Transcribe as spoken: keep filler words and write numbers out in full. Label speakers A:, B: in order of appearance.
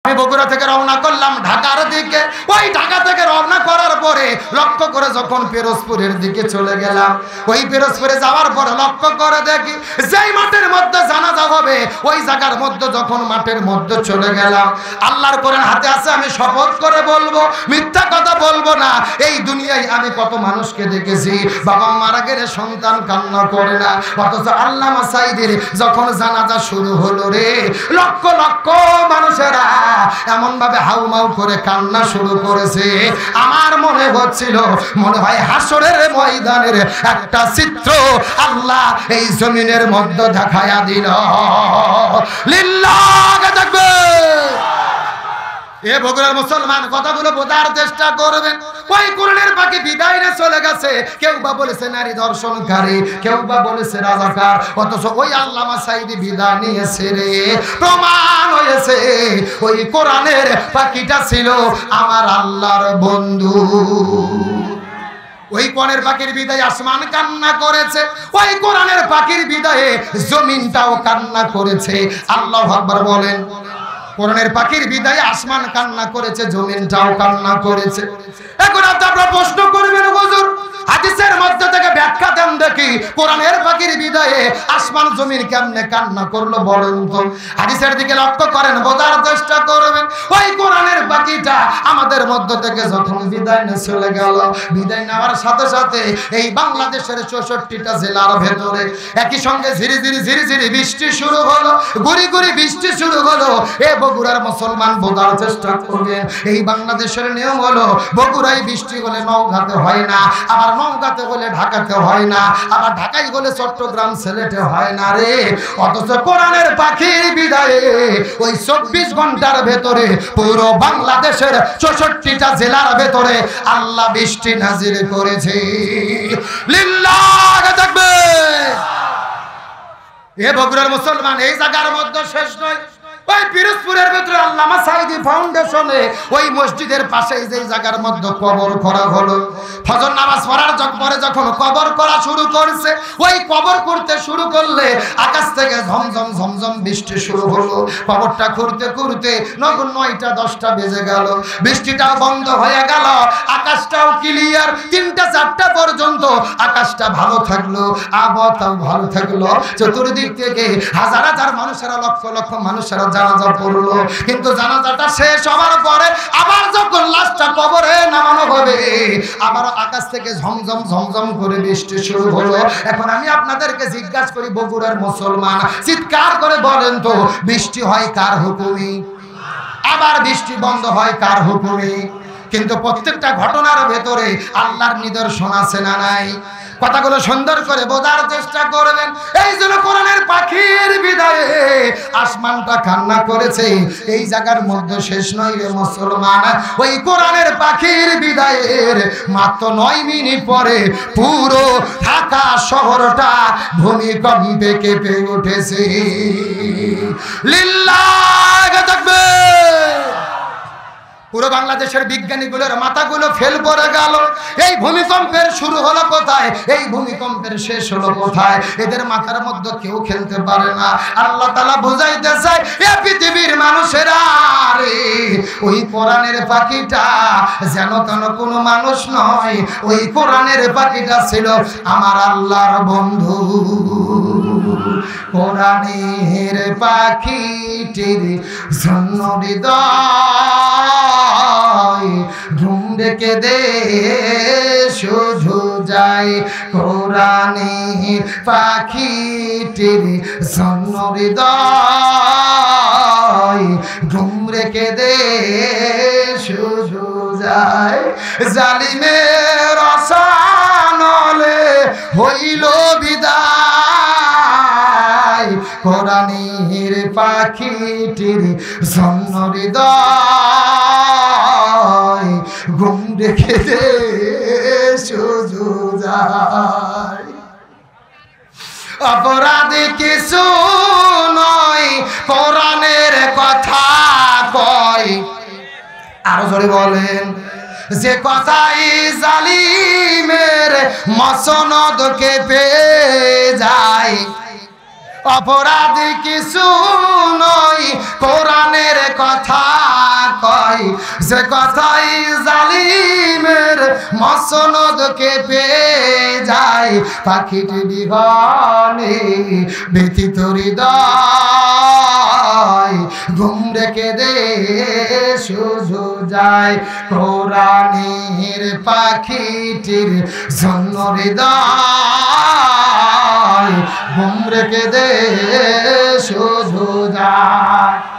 A: আমি বগুড়া থেকে রওনা করলাম ঢাকার দিকে। ওই ঢাকা থেকে রওনা করার পরে লক্ষ্য করে যখন পিরোজপুরের দিকে চলে গেলাম, ওই পিরোজপুরে যাওয়ার পরে লক্ষ্য করে দেখি যেই মাঠের মধ্যে জানাজা হবে ওই জায়গার মধ্যে যখন মাঠের মধ্যে চলে গেলাম, আল্লাহর কোরআন হাতে আছে, আমি শপথ করে বলবো, মিথ্যা কথা বলবো না, এই দুনিয়ায় আমি কত মানুষকে দেখেছি বাবা মারা গেলে সন্তান কান্না করে না, অথচ আল্লামা সাঈদীর যখন জানাজা শুরু হলো রে, লক্ষ লক্ষ মানুষেরা এমন ভাবে হাউমাউ করে কান্না শুরু করেছে, আমার মনে হচ্ছিল মনে হয় হাসরের ময়দানের একটা চিত্র আল্লাহ এই জমিনের মধ্যে দেখায়া দিল। লিল্লাহ থাকবে। এ বগুড়ার মুসলমান কথাগুলো বোঝার চেষ্টা করবেন। ওই কোরআনের পাখি বিদায় নিয়ে চলে গেছে, কেউ বা বলেছে নারী ধর্ষণকারী, কেউ বা বলেছে রাজাকার, অথচ ওই আল্লামা সাঈদী বিদায় নিয়েছে রে, প্রমাণ হয়েছে ওই কোরআনের পাখিটা ছিল আমার আল্লাহর বন্ধু। ওই কোরআনের পাখির বিদায়ে আসমান কান্না করেছে, ওই কোরআনের পাখির বিদায়ে জমিনটাও কান্না করেছে। আল্লাহু আকবার বলেন। কোরআনের পাখির বিদায়ে আসমান কান্না করেছে, জমিনটাও কান্না করেছে। এখন আপনারা প্রশ্ন করবেন হুজুর হাদিসের মধ্যে থেকে ব্যাখ্যা দেন দেখি, কোরআনের পাখির বিদায়ে আসমান জমিন কেমনে কান্না করলো বলেন তো। হাদিসের দিকে লক্ষ্য করেন, বোঝার চেষ্টা করবেন। ওই কোরআনের পাখিটা আমাদের মধ্য থেকে যখন বিদায় নিয়ে চলে গেল, বিদায় নেওয়ার সাথে সাথে এই বাংলাদেশের চৌষট্টিটা জেলার ভেতরে একই সঙ্গে ঝিরি ঝিরি ঝিরি ঝিরি বৃষ্টি শুরু হলো, গুড়ি গুড়ি বৃষ্টি শুরু হলো। এ বগুড়ার মুসলমান বোঝার চেষ্টা করবেন, এই বাংলাদেশের নিয়ম হলো বগুড়ায় বৃষ্টি হলে নওগাঁতে হয় না, আবার নওগাঁতে হলে ঢাকাতে হয় না, আবার ঢাকায় হলে চট্টগ্রাম সিলেটে হয় না রে। অথচ কোরআনের পাখির বিদায়ে ওই চব্বিশ ঘন্টার ভেতরে পুরো বাংলাদেশের চৌষট্টিটা জেলার ভেতরে আল্লাহ বৃষ্টি নাজিল করেছে। লিল্লাহ থাকবে। এ বগুড়ার মুসলমান এই জায়গার মধ্যে শেষ নয়, ওই পিরোজপুরের ভিতরে আল্লামা সাঈদী ফাউন্ডেশনে ওই মসজিদের পাশে যে জায়গার মধ্যে কবর করা হলো, ফজর নামাজ পড়ার পরে যখন কবর করা শুরু করছে, ওই কবর করতে শুরু করলে আকাশ থেকে ঝমঝম ঝমঝম বৃষ্টি শুরু হলো। কবরটা করতে করতে নগর নয়টা দশটা বেজে গেল, বৃষ্টিটাও বন্ধ হয়ে গেল, আকাশটাও ক্লিয়ার। তিনটা চারটা পর্যন্ত আকাশটা ভালো থাকলো, আবহাওয়াটাও ভালো থাকলো। চতুর্দিক থেকে হাজার হাজার মানুষেরা, লক্ষ লক্ষ মানুষেরা জানাজা পড়লো। কিন্তু জানাজাটা শেষ হওয়ার পরে আবার যখন লাশটা কবরে নামানো হবে, আবার আকাশ থেকে ঝমঝম ঝমঝম করে বৃষ্টি শুরু হলো। এখন আমি আপনাদেরকে জিজ্ঞাসা করি, বগুড়ার মুসলমান চিৎকার করে বলেন তো, বৃষ্টি হয় কার হুকুমে? আবার বৃষ্টি বন্ধ হয় কার হুকুমে? কিন্তু প্রত্যেকটা ঘটনার ভেতরে আল্লাহর নিদর্শন আছে না নাই? কথাগুলো সুন্দর করে বোঝার চেষ্টা করবেন। এই জন্য কোরআনের পাখির বিদায়ে আসমানটা কান্না করেছে। এই জায়গার মধ্যে শেষ নয় রে মুসলমান, ওই কোরআনের পাখির বিদায়ের মাত্র নয় মিনিট পরে পুরো ঢাকা শহরটা ভূমিকম্পে কেঁপে উঠেছে। লিল্লাহ তাকবীর। পুরো বাংলাদেশের বিজ্ঞানীগুলোর মাথাগুলো ফেল পড়ে গেল। এই ভূমিকম্পের শুরু হলো কোথায়, এই ভূমিকম্পের শেষ হলো কোথায়, এদের মাথার মধ্যে কেউ খেলতে পারে না। আল্লাহ তাআলা বুঝাইতে চায়, এ পৃথিবীর মানুষেরা রে, ওই কোরআনের পাখিটা যেন তেন কোনো মানুষ নয়, ওই কোরআনের পাখিটা ছিল আমার আল্লাহর বন্ধু। কোরআনের পাখিটির জন্য হৃদয় ঘুম ডেকে দে শুধু যায়, কোরআনের পাখিটির জন্য হৃদয় ঘুম রেখে দে শুধু যায়। জালিমের আসানলে হইল বিদায়, কোরআনের পাখিটির জন্য হৃদয় ঘুম রেখে দে শুধু যায়। অপরাধী কিছু নয়, কোরআনের কথা কয়। আরো জোরে বলেন, যে কথাই জালিমের মসনদকে পেয়ে যায়। অপরাধী কিছু নয়, কোরআনের কথা হয়, যে কথাই জালিমের মসনদ কেঁপে যায়, পাখিটি বিহনে ব্যথিত হৃদয় ঘুম রেখে দে শুধু যায়। কোরআনের পাখিটির জন্য হৃদয় ঘুম রেখে দে শুধু যায়।